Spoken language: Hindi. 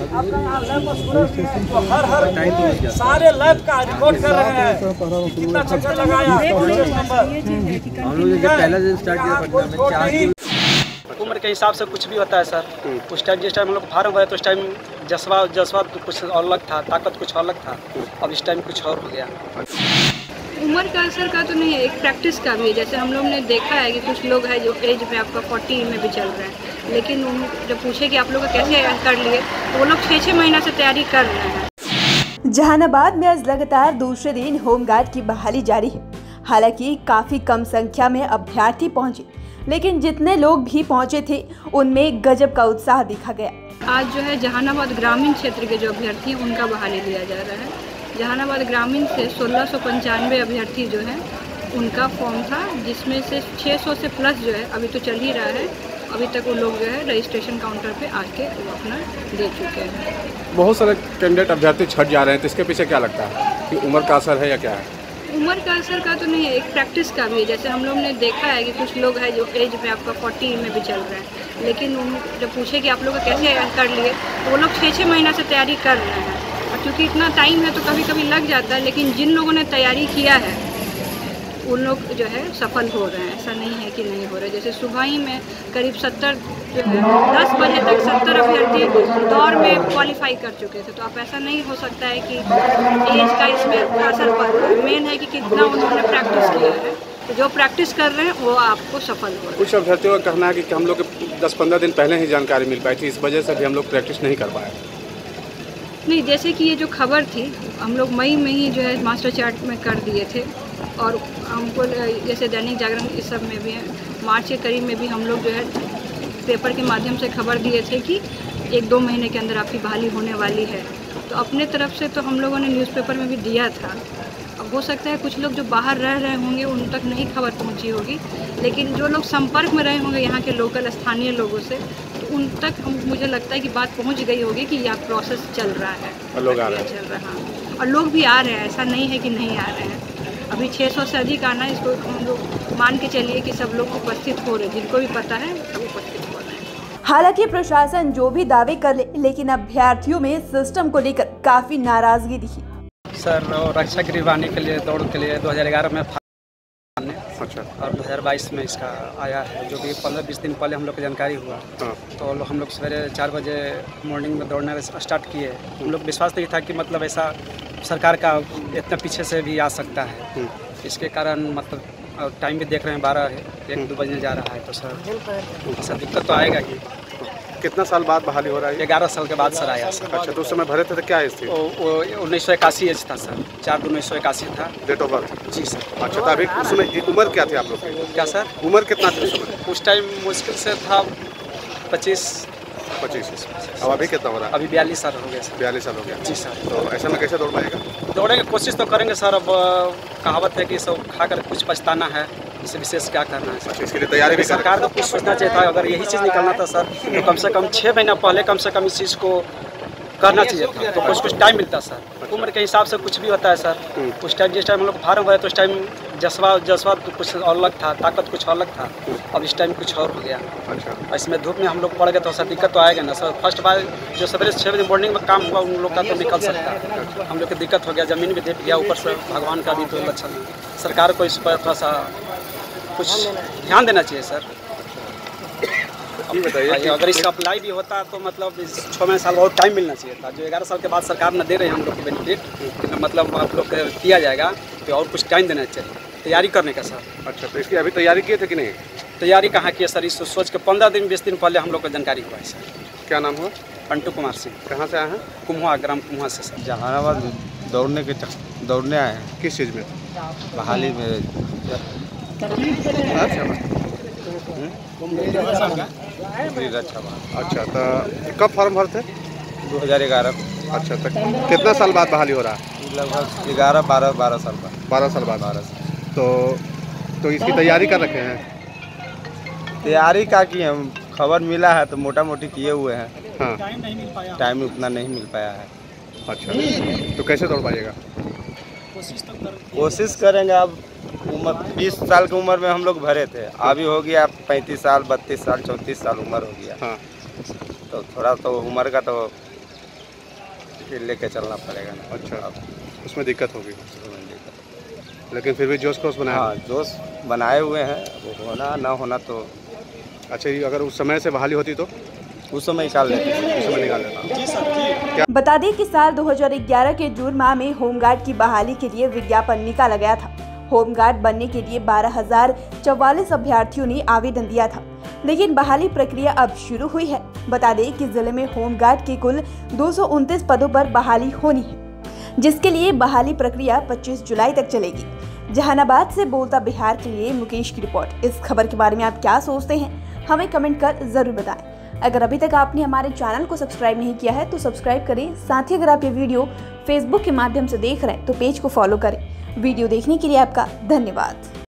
आपका यहाँ लैब तो हर सारे लैब का रिकॉर्ड कर रहे हैं, कितना चक्कर लगाया हम लोग जब पहला दिन स्टार्ट किया पटना में उम्र के हिसाब से कुछ भी होता है सर। उस टाइम जिस टाइम हम लोग फार्म भरे तो उस टाइम जज्बा कुछ अलग था, ताकत कुछ अलग था, अब इस टाइम कुछ और हो गया। उम्र का असर का तो नहीं है, एक प्रैक्टिस का भी है। जैसे हम लोग ने देखा है कि कुछ लोग हैं जो एज में आपका 40 में भी चल रहे हैं, लेकिन जब पूछे कि आप लोग कैसे कर लिए तो वो लोग 6-6 महीना से तैयारी कर रहे हैं। जहानाबाद में आज लगातार दूसरे दिन होमगार्ड की बहाली जारी है। हालांकि काफी कम संख्या में अभ्यर्थी पहुंचे, लेकिन जितने लोग भी पहुंचे थे उनमें गजब का उत्साह दिखा गया। आज जो है जहानाबाद ग्रामीण क्षेत्र के जो अभ्यर्थी हैं उनका बहाली लिया जा रहा है। जहानाबाद ग्रामीण से 1695 अभ्यर्थी जो हैं उनका फॉर्म था, जिसमें से 600 से प्लस जो है अभी तो चल ही रहा है। अभी तक वो लोग जो है रजिस्ट्रेशन काउंटर पे आके वो अपना दे चुके हैं। बहुत सारे कैंडिडेट अभ्यर्थी छट जा रहे हैं, तो इसके पीछे क्या लगता है कि उम्र का असर है या क्या है? उम्र का असर का तो नहीं है, एक प्रैक्टिस का भी है। जैसे हम लोग ने देखा है कि कुछ लोग हैं जो एज में आपका 40 में भी चल रहे हैं, लेकिन जब पूछे कि आप लोग कैसे कर लिए तो वो लोग 6-6 महीना से तैयारी कर रहे हैं। और क्योंकि इतना टाइम है तो कभी कभी लग जाता है, लेकिन जिन लोगों ने तैयारी किया है उन लोग जो है सफल हो रहे हैं। ऐसा नहीं है कि नहीं हो रहे। जैसे सुबह ही में करीब 70 जो है 10 बजे तक 70 अभ्यर्थी दौड़ में क्वालिफाई कर चुके थे। तो अब ऐसा नहीं हो सकता है कि एज का इसमें असर पड़ रहा है। मेन है कि कितना उन्होंने प्रैक्टिस किया है, तो जो प्रैक्टिस कर रहे हैं वो आपको सफल हो रहा है। कुछ अभ्यर्थियों का कहना है कि हम लोग 10-15 दिन पहले ही जानकारी मिल पाई थी, इस वजह से भी हम लोग प्रैक्टिस नहीं कर पाए। नहीं, जैसे कि ये जो खबर थी हम लोग मई में ही जो है मास्टर चार्ट में कर दिए थे, और हमको जैसे दैनिक जागरण इस सब में भी है, मार्च के करीब में भी हम लोग जो है पेपर के माध्यम से खबर दिए थे कि 1-2 महीने के अंदर आपकी बहाली होने वाली है। तो अपने तरफ से तो हम लोगों ने न्यूज़पेपर में भी दिया था। अब हो सकता है कुछ लोग जो बाहर रह रहे होंगे उन तक नहीं खबर पहुंची होगी, लेकिन जो लोग संपर्क में रहे होंगे यहाँ के लोकल स्थानीय लोगों से, तो उन तक मुझे लगता है कि बात पहुंच गई होगी कि यह प्रोसेस चल रहा है और लोग आ रहे हैं। चल रहा है और लोग भी आ रहे हैं। ऐसा नहीं है कि नहीं आ रहे हैं। अभी 600 से अधिक आना है, इसको हम लोग मान के चलिए कि सब लोग उपस्थित हो रहे हैं, जिनको भी पता है सब उपस्थित हो रहे हैं। हालांकि प्रशासन जो भी दावे कर ले, लेकिन अभ्यर्थियों में सिस्टम को लेकर काफी नाराजगी दिखी। सर रक्षा गिरवाने के लिए दौड़ के लिए 2011 में अच्छा, और 2022 में इसका आया है, जो कि 15-20 दिन पहले हम लोग को जानकारी हुआ। तो हम लोग सवेरे 4 बजे मॉर्निंग में दौड़ना स्टार्ट किए। हम लोग विश्वास नहीं था कि मतलब ऐसा सरकार का इतना पीछे से भी आ सकता है। इसके कारण मतलब टाइम भी देख रहे हैं 12-1-2 बजने जा रहा है, तो सर ऐसा दिक्कत तो आएगा ही। कितना साल बाद बहाली हो रहा है? 11 साल के बाद सर आया सर। अच्छा, तो उस समय भरे थे तो क्या एज थी? वो 1981 एज था सर, 4/2/1981 था डेट ऑफ बर्थ। जी सर। अच्छा, तो अभी उस समय उम्र क्या थी आप लोग की? क्या सर? उम्र कितना थी उस समय? उस टाइम मुश्किल से था 25। अब अभी कितना हो रहा है? अभी 42 साल हो गया सर। 42 साल हो गया। जी सर। तो ऐसे में कैसे दौड़ पाएगा? दौड़ेंगे, कोशिश तो करेंगे सर। अब कहावत है कि सब खाकर कुछ पछताना है, इससे विशेष क्या करना है सर। इसके लिए तैयारी भी सरकार को कुछ सोचना चाहिए था। अगर यही चीज़ निकलना था सर तो कम से कम 6 महीना पहले कम से कम इस चीज़ को करना चाहिए था, तो कुछ टाइम मिलता सर। उम्र के हिसाब से कुछ भी होता है सर। उस टाइम जिस टाइम हम लोग फार्म भरे तो उस टाइम जज्बा कुछ अलग था, ताकत कुछ अलग था, अब इस टाइम कुछ और हो गया। अच्छा, इसमें धूप में हम लोग पड़ गए तो सर दिक्कत तो आएगा ना सर। फर्स्ट बार जो सवेरे 6 बजे मॉर्निंग में काम हुआ उन लोग का तो निकल सकता है, हम लोग की दिक्कत हो गया। ज़मीन भी देख गया, ऊपर से भगवान का भी तो लक्षण। सरकार को इस पर थोड़ा सा कुछ ध्यान देना चाहिए सर। बताइए, अगर इसका अप्लाई भी होता तो मतलब 6 महीने साल और टाइम मिलना चाहिए था। जो 11 साल के बाद सरकार न दे रहे हैं हम लोग को बेनिफिट, मतलब आप लोग दिया जाएगा तो और कुछ टाइम देना चाहिए तैयारी करने का सर। अच्छा, तो इसकी अभी तैयारी किए थे कि नहीं? तैयारी कहाँ की है सर, इस सोच के 15-20 दिन पहले हम लोग को जानकारी हुआ है सर। क्या नाम हुआ? पंटू कुमार सिंह। कहाँ से आए हैं? कुम्हुआ, ग्राम कुम्हुआ से सर। जहानाबाद दौड़ने आए हैं। किस चीज़ में? बहाली में। अच्छा, तो कब फॉर्म भरते? 2011। अच्छा, तो कितना साल बाद बहाली हो रहा है? लगभग 11-12 साल बाद। 12 साल बाद। 12 साल। तो इसकी तैयारी कर रखे हैं? तैयारी का की हम खबर मिला है तो मोटा मोटी किए हुए हैं। हाँ, टाइम उतना नहीं मिल पाया है। अच्छा, तो कैसे दौड़ पाइएगा? कोशिश करेंगे। अब उम्र 20 साल की उम्र में हम लोग भरे थे, अभी हो गया 35 साल, 32 साल, 34 साल उम्र हो गया। हाँ, तो थोड़ा तो उम्र का तो कि लेके चलना पड़ेगा ना। अच्छा, अब उसमें दिक्कत होगी, उसमें दिक्कत। लेकिन फिर भी जोश खरोश बनाया। हाँ, जोश बनाए हुए हैं, वो होना ना होना तो। अच्छा, ये अगर उस समय से बहाली होती तो उस समय निकाल लेते हैं। उस समय निकाल लेता। बता दें कि साल 2011 के जून माह में होमगार्ड की बहाली के लिए विज्ञापन निकाला गया था। होमगार्ड बनने के लिए 12,044 अभ्यर्थियों ने आवेदन दिया था, लेकिन बहाली प्रक्रिया अब शुरू हुई है। बता दें कि जिले में होमगार्ड के कुल 229 पदों पर बहाली होनी है, जिसके लिए बहाली प्रक्रिया 25 जुलाई तक चलेगी। जहानाबाद से बोलता बिहार के लिए मुकेश की रिपोर्ट। इस खबर के बारे में आप क्या सोचते हैं, हमें कमेंट कर जरूर बताएं। अगर अभी तक आपने हमारे चैनल को सब्सक्राइब नहीं किया है तो सब्सक्राइब करें। साथ ही अगर आप ये वीडियो फेसबुक के माध्यम से देख रहे हैं तो पेज को फॉलो करें। वीडियो देखने के लिए आपका धन्यवाद।